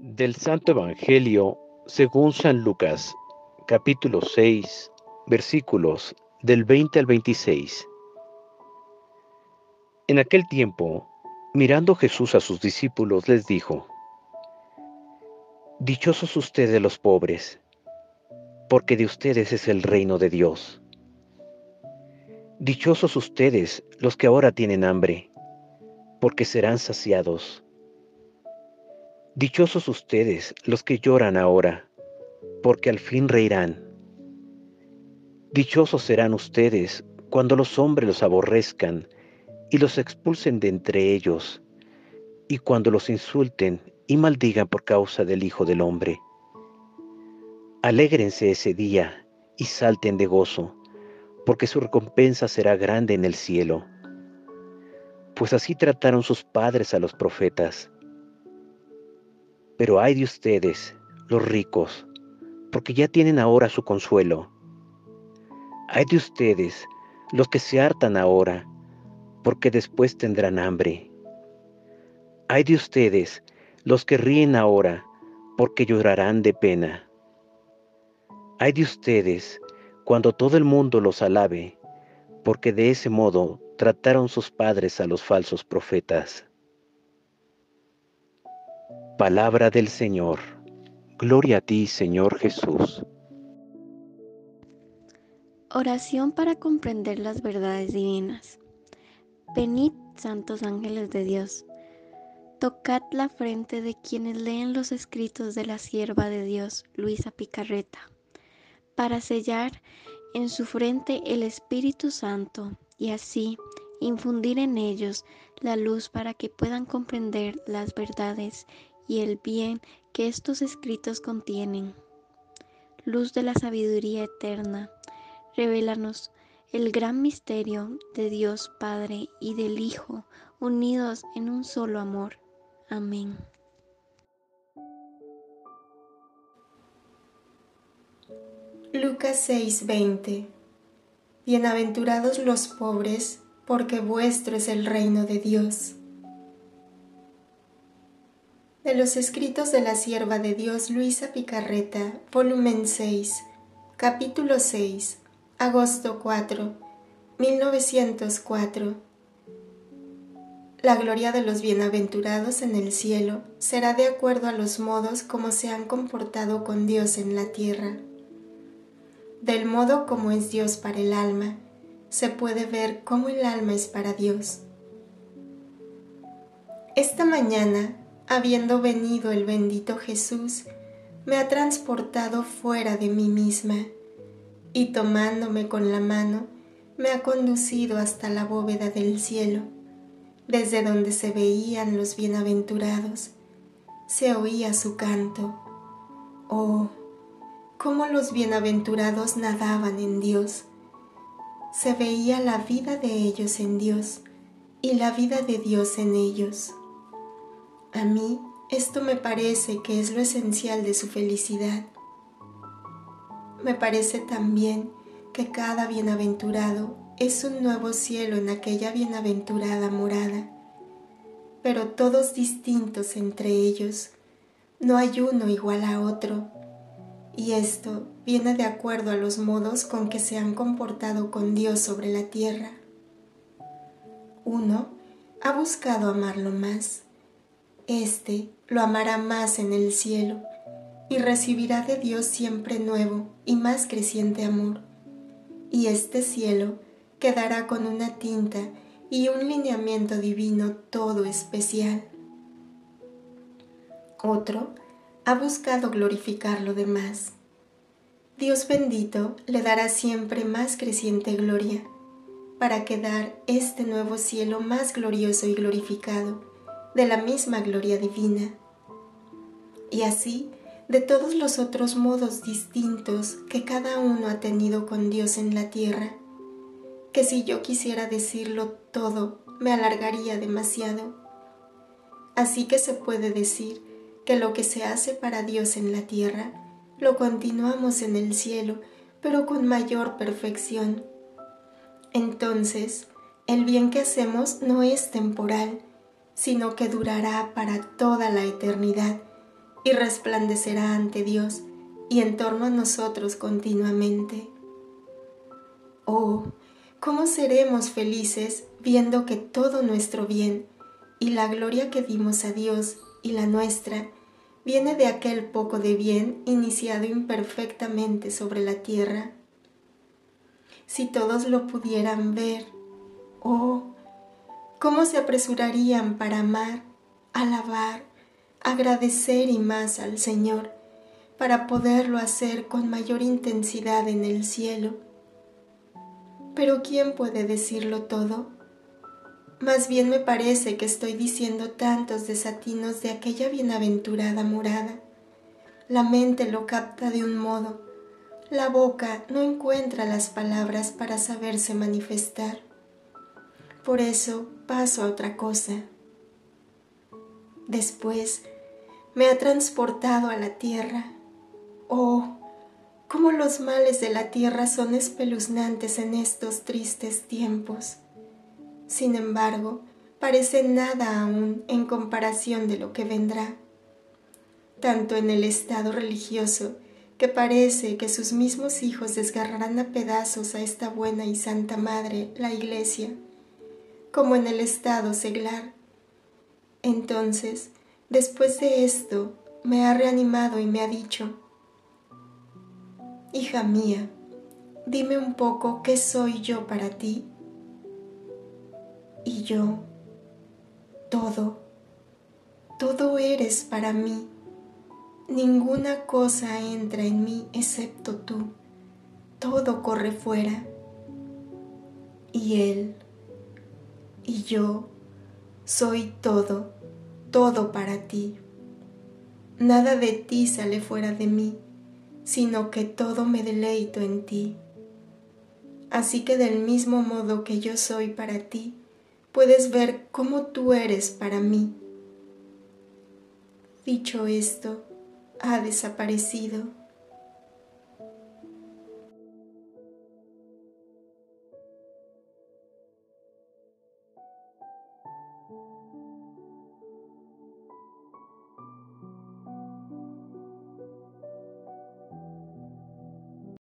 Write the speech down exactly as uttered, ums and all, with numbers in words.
Del Santo Evangelio según San Lucas, capítulo seis, versículos del veinte al veintiséis. En aquel tiempo, mirando Jesús a sus discípulos, les dijo: Dichosos ustedes los pobres, porque de ustedes es el reino de Dios. Dichosos ustedes los que ahora tienen hambre, porque serán saciados. Dichosos ustedes los que lloran ahora, porque al fin reirán. Dichosos serán ustedes cuando los hombres los aborrezcan y los expulsen de entre ellos, y cuando los insulten y maldigan por causa del Hijo del Hombre. Alégrense ese día y salten de gozo, porque su recompensa será grande en el cielo. Pues así trataron sus padres a los profetas. Pero ay de ustedes, los ricos, porque ya tienen ahora su consuelo. Ay de ustedes, los que se hartan ahora, porque después tendrán hambre. Ay de ustedes, los que ríen ahora, porque llorarán de pena. Ay de ustedes, cuando todo el mundo los alabe, porque de ese modo trataron sus padres a los falsos profetas. Palabra del Señor. Gloria a ti, Señor Jesús. Oración para comprender las verdades divinas. Venid, santos ángeles de Dios, tocad la frente de quienes leen los escritos de la sierva de Dios, Luisa Picarreta, para sellar en su frente el Espíritu Santo y así infundir en ellos la luz para que puedan comprender las verdades y el bien que estos escritos contienen. Luz de la sabiduría eterna, revélanos el gran misterio de Dios Padre y del Hijo, unidos en un solo amor. Amén. Lucas seis veinte. Bienaventurados los pobres, porque vuestro es el reino de Dios. De los escritos de la sierva de Dios Luisa Picarreta, volumen seis, capítulo seis, agosto cuatro, mil novecientos cuatro. La gloria de los bienaventurados en el cielo será de acuerdo a los modos como se han comportado con Dios en la tierra. Del modo como es Dios para el alma, se puede ver cómo el alma es para Dios. Esta mañana, habiendo venido el bendito Jesús, me ha transportado fuera de mí misma y tomándome con la mano, me ha conducido hasta la bóveda del cielo, desde donde se veían los bienaventurados, se oía su canto. Oh, cómo los bienaventurados nadaban en Dios. Se veía la vida de ellos en Dios y la vida de Dios en ellos. A mí esto me parece que es lo esencial de su felicidad. Me parece también que cada bienaventurado es un nuevo cielo en aquella bienaventurada morada, pero todos distintos entre ellos, no hay uno igual a otro, y esto viene de acuerdo a los modos con que se han comportado con Dios sobre la tierra. Uno ha buscado amarlo más, éste lo amará más en el cielo y recibirá de Dios siempre nuevo y más creciente amor, y este cielo quedará con una tinta y un lineamiento divino todo especial. Otro ha buscado glorificar lo demás. Dios bendito le dará siempre más creciente gloria, para quedar este nuevo cielo más glorioso y glorificado, de la misma gloria divina. Y así, de todos los otros modos distintos que cada uno ha tenido con Dios en la tierra, que si yo quisiera decirlo todo, me alargaría demasiado. Así que se puede decir que lo que se hace para Dios en la tierra, lo continuamos en el cielo, pero con mayor perfección. Entonces, el bien que hacemos no es temporal, sino que durará para toda la eternidad, y resplandecerá ante Dios y en torno a nosotros continuamente. Oh, ¿cómo seremos felices viendo que todo nuestro bien y la gloria que dimos a Dios y la nuestra viene de aquel poco de bien iniciado imperfectamente sobre la tierra? Si todos lo pudieran ver, oh, ¿cómo se apresurarían para amar, alabar, agradecer y más al Señor, para poderlo hacer con mayor intensidad en el cielo? Pero ¿quién puede decirlo todo? Más bien me parece que estoy diciendo tantos desatinos de aquella bienaventurada morada. La mente lo capta de un modo, la boca no encuentra las palabras para saberse manifestar. Por eso paso a otra cosa. Después me ha transportado a la tierra. Oh, cómo los males de la tierra son espeluznantes en estos tristes tiempos. Sin embargo, parece nada aún en comparación de lo que vendrá. Tanto en el estado religioso, que parece que sus mismos hijos desgarrarán a pedazos a esta buena y santa madre, la Iglesia, como en el estado seglar. Entonces, después de esto, me ha reanimado y me ha dicho: hija mía, dime un poco qué soy yo para ti. Y yo, todo, todo eres para mí. Ninguna cosa entra en mí excepto tú. Todo corre fuera. Y él, y yo, soy todo, todo para ti. Nada de ti sale fuera de mí, sino que todo me deleito en ti. Así que del mismo modo que yo soy para ti, puedes ver cómo tú eres para mí. Dicho esto, ha desaparecido.